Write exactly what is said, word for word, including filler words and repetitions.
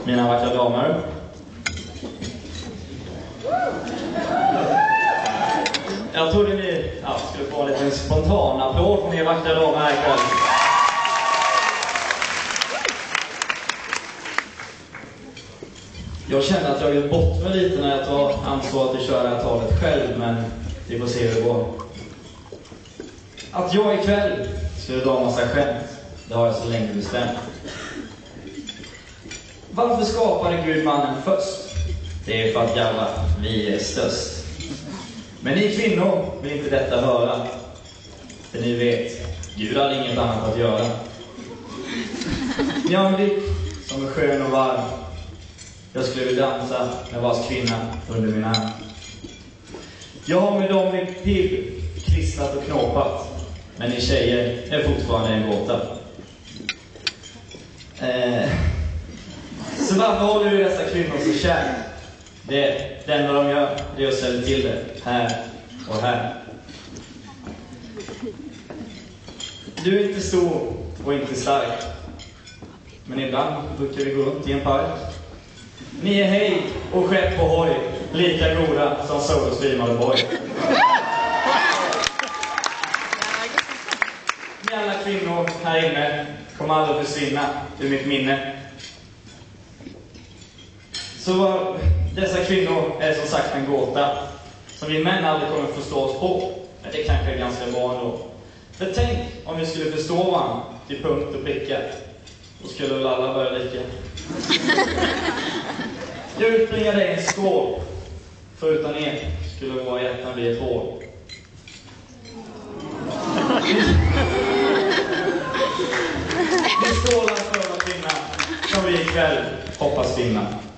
mina vackra damer. Jag trodde ni ja, skulle få en liten spontan applåd från er vackra damer här ikväll. Jag känner att jag vill bort mig lite när jag tar ansvar att köra det här talet själv, men vi får se hur det går. Att jag ikväll skulle dra en massa skämt, det har jag så länge bestämt. Varför skapade Gud mannen först? Det är för att grabbar, vi är störst. Men ni kvinnor vill inte detta höra. För ni vet, Gud har inget annat att göra. Ni har en blick som är skön och varm. Jag skulle vilja dansa med vars kvinna under min arm. Jag har med dem i pigg kristnat och knåpat. Men ni tjejer är fortfarande en gåta. Eh, så varför håller du dessa kvinnor så kär? Det, det enda de gör, det är att ställa till det här och här. Du är inte stor och inte stark. Men ibland brukar vi gå runt i en park. Ni är hej och skepp på hoj, lika goda som Soul och Streamade Boy. Ni alla kvinnor här inne kommer aldrig försvinna ur mitt minne. Så dessa kvinnor är som sagt en gåta som vi män aldrig kommer förstå oss på. Men det kanske är ganska bra ändå. För tänk om vi skulle förstå varandra till punkt och pricka. Då skulle väl alla börja lika. Jag utbringar dig en skål. För utan er skulle våra hjärtan bli ett hål. Vi skålar för våra kvinna som vi ikväll hoppas vinna.